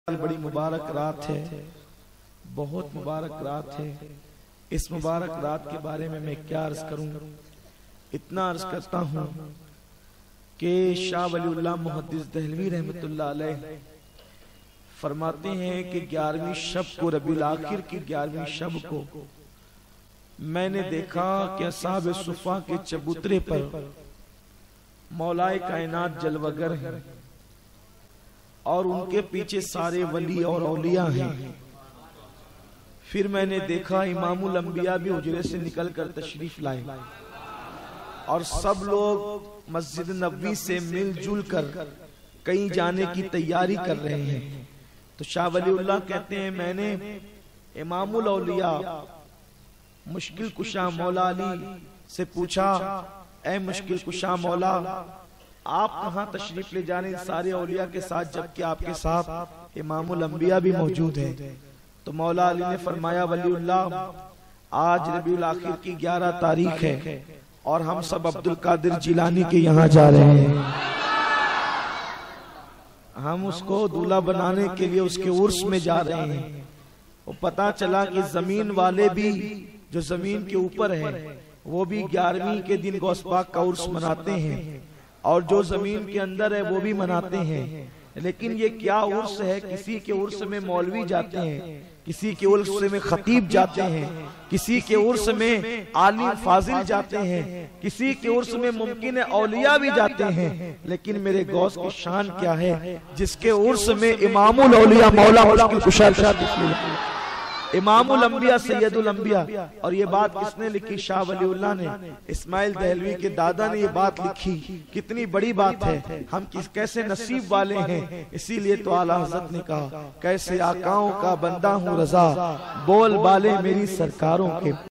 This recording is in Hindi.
बड़ी मुबारक रात है, बहुत मुबारक रात है। इस मुबारक रात के बारे में मैं क्या अर्ज करूं। इतना अर्ज करता हूं कि शाह वलीउल्लाह मुहद्दिस दहलवी रहमतुल्लाह अलैह फरमाते हैं कि 11वीं शब को, रबीउल आखिर की 11वीं शब को मैंने देखा कि असहाब सुफ़ा के चबूतरे पर मौलाए कायनात जलवगर हैं और उनके पीछे सारे वली और औलिया हैं। फिर मैंने देखा इमामुल अंबिया भी हुजरे से निकलकर तशरीफ लाए और सब लोग मस्जिद नबवी से मिलजुल कर कहीं जाने की तैयारी कर रहे हैं। तो शाह वलीउल्लाह कहते हैं, मैंने इमामुल औलिया मुश्किल कुशा मौला अली से पूछा, ऐ मुश्किल कुशा मौला, आप कहाँ तशरीफ ले जाने सारे औलिया के साथ, जबकि आपके साथ इमामुल अंबिया भी मौजूद है। तो मौला अली ने फरमाया, वलीउल्लाह आज रबीउल आखिर की 11 तारीख है और हम सब अब्दुल कादिर जिलानी के यहाँ जा रहे हैं। हम उसको दूल्हा बनाने के लिए उसके उर्स में जा रहे हैं। वो पता चला कि जमीन वाले भी, जो जमीन के ऊपर है, वो भी 11वीं के दिन गौस पाक का उर्स मनाते हैं और जो जमीन के अंदर है वो भी मनाते हैं। लेकिन ये क्या उर्स है, किसी के उर्स में मौलवी जाते हैं, किसी के उर्स में खतीब जाते हैं, किसी के उर्स में आलिम फाजिल जाते हैं, किसी के उर्स में मुमकिन है औलिया भी जाते हैं। लेकिन मेरे गौस की शान क्या है, जिसके उर्स में इमामुल औलिया मौला मुश्किल कुशा इमामुल अंबिया सैयदुल अंबिया। और ये बात किसने लिखी? शाह वलीउल्लाह ने। इस्माइल दहलवी के दादा ने ये बात लिखी। कितनी बड़ी बात है, हम कैसे नसीब वाले हैं। इसीलिए तो आला हज़रत ने कहा, कैसे आकाओं का बंदा हूँ रजा, बोल बाले मेरी सरकारों के।